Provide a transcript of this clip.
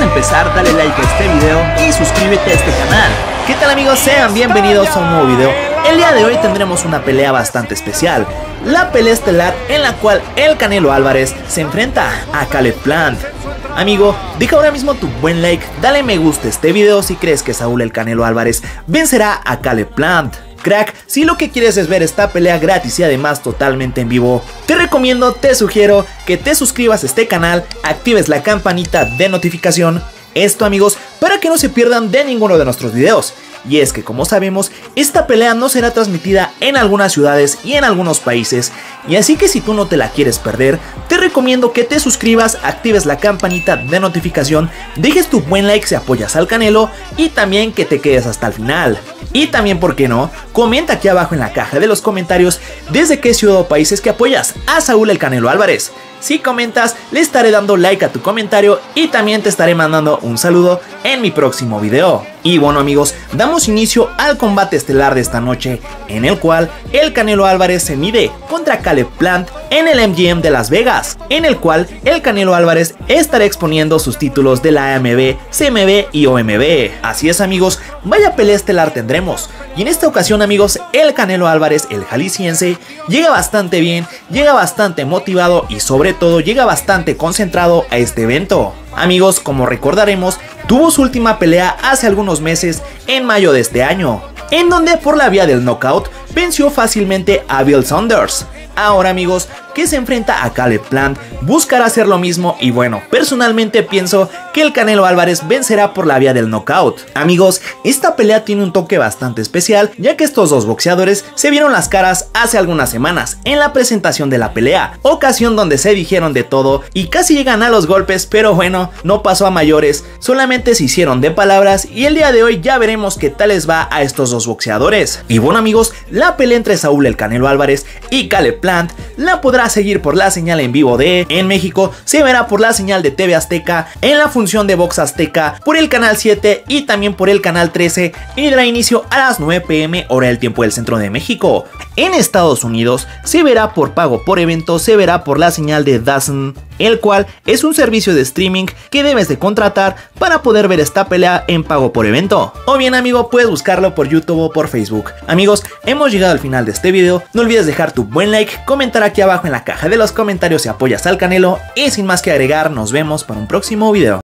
empezar, dale like a este video y suscríbete a este canal. ¿Qué tal amigos? Sean bienvenidos a un nuevo video. El día de hoy tendremos una pelea bastante especial, la pelea estelar en la cual el Canelo Álvarez se enfrenta a Caleb Plant. Amigo, deja ahora mismo tu buen like, dale me gusta a este video si crees que Saúl el Canelo Álvarez vencerá a Caleb Plant. Crack, si lo que quieres es ver esta pelea gratis y además totalmente en vivo, te recomiendo, te sugiero que te suscribas a este canal, actives la campanita de notificación. Esto amigos, para que no se pierdan de ninguno de nuestros videos. Y es que como sabemos, esta pelea no será transmitida en algunas ciudades y en algunos países. Y así que si tú no te la quieres perder, te recomiendo que te suscribas, actives la campanita de notificación, dejes tu buen like si apoyas al Canelo y también que te quedes hasta el final. Y también, ¿por qué no? Comenta aquí abajo en la caja de los comentarios desde qué ciudad o país es que apoyas a Saúl el Canelo Álvarez. Si comentas, le estaré dando like a tu comentario y también te estaré mandando un saludo en mi próximo video. Y bueno amigos, damos inicio al combate estelar de esta noche, en el cual el Canelo Álvarez se mide contra Caleb Plant en el MGM de Las Vegas, en el cual el Canelo Álvarez estará exponiendo sus títulos de la AMB, CMB y OMB. Así es amigos, vaya pelea estelar tendremos. Y en esta ocasión amigos, el Canelo Álvarez, el jalisciense, llega bastante bien, llega bastante motivado y sobre todo llega bastante concentrado a este evento. Amigos, como recordaremos, tuvo su última pelea hace algunos meses, en mayo de este año, en donde por la vía del knockout venció fácilmente a Bill Saunders. Ahora amigos, que se enfrenta a Caleb Plant, buscará hacer lo mismo y bueno, personalmente pienso que el Canelo Álvarez vencerá por la vía del knockout. Amigos, esta pelea tiene un toque bastante especial, ya que estos dos boxeadores se vieron las caras hace algunas semanas en la presentación de la pelea, ocasión donde se dijeron de todo y casi llegan a los golpes, pero bueno, no pasó a mayores, solamente se hicieron de palabras y el día de hoy ya veremos qué tal les va a estos dos boxeadores. Y bueno amigos, la pelea entre Saúl el Canelo Álvarez y Caleb Plant la podrá seguir por la señal en vivo de en México, se verá por la señal de TV Azteca, en la función de Box Azteca, por el canal 7 y también por el canal 13 y dará inicio a las 9 p.m. hora del tiempo del centro de México. En Estados Unidos se verá por pago por evento, se verá por la señal de DAZN, el cual es un servicio de streaming que debes de contratar para poder ver esta pelea en pago por evento. O bien amigo, puedes buscarlo por YouTube o por Facebook. Amigos, hemos llegado al final de este video, no olvides dejar tu buen like, comentar aquí abajo en la caja de los comentarios si apoyas al Canelo y sin más que agregar, nos vemos para un próximo video.